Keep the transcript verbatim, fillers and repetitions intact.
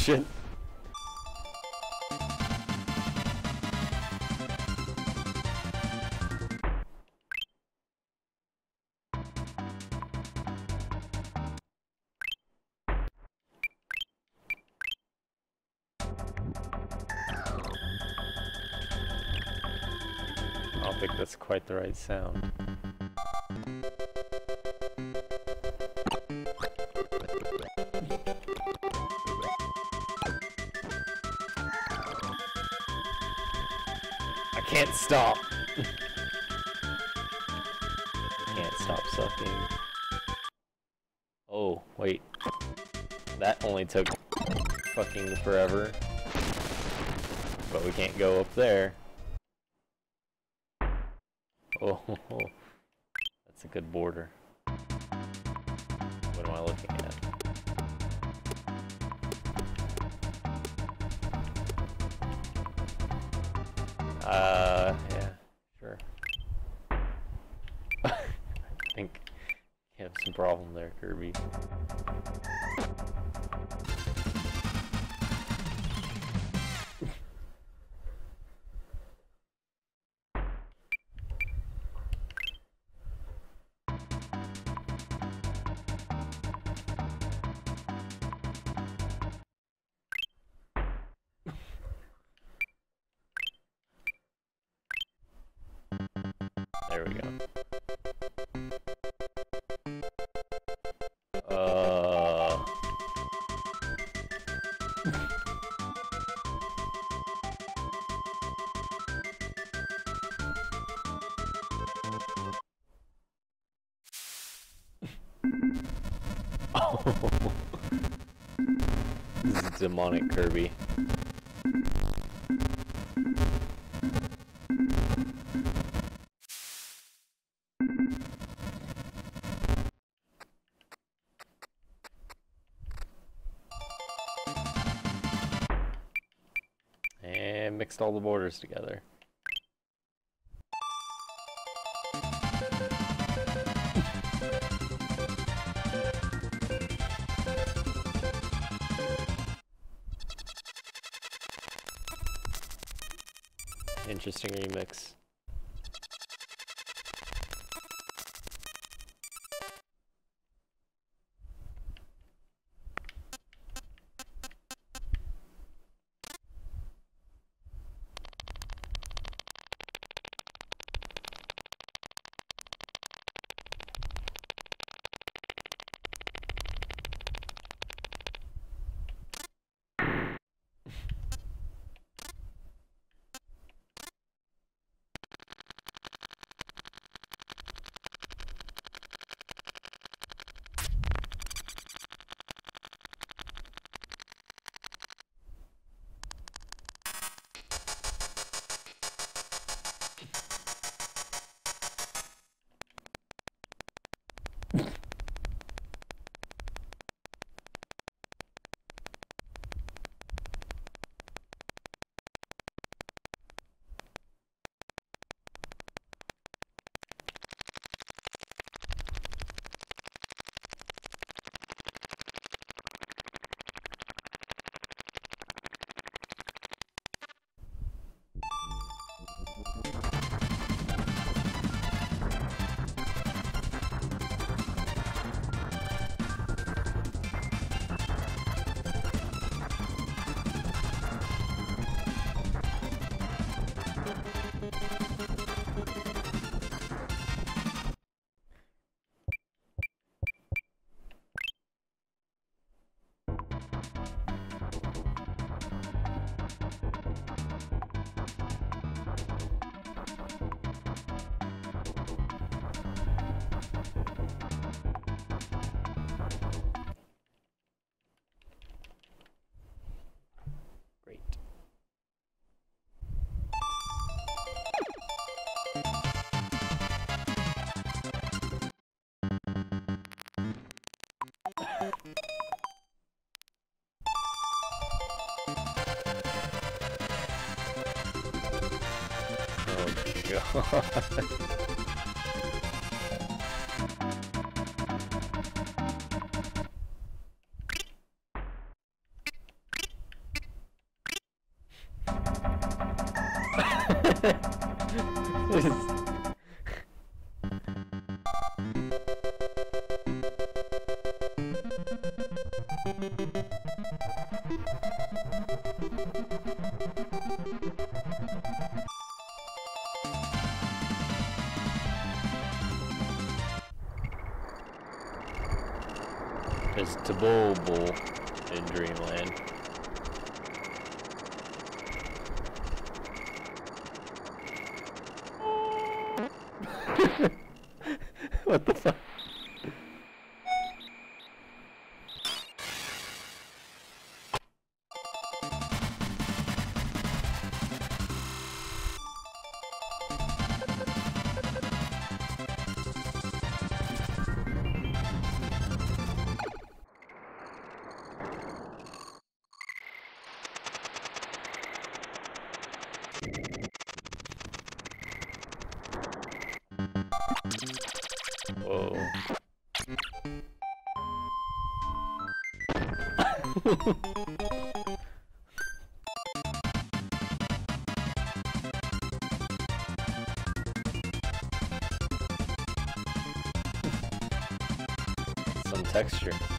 shit. I don't think that's quite the right sound. I can't stop. Can't stop sucking. Oh, wait. That only took fucking forever. But we can't go up there. Oh, that's a good border. What am I looking at? Uh, yeah, sure. I think you have some problem there, Kirby. There we go. Uh. Oh. This is demonic Kirby. And mixed all the borders together. Interesting remix. Oh god. It's Tabobo in Dreamland. What the fuck? Whoa. Some texture.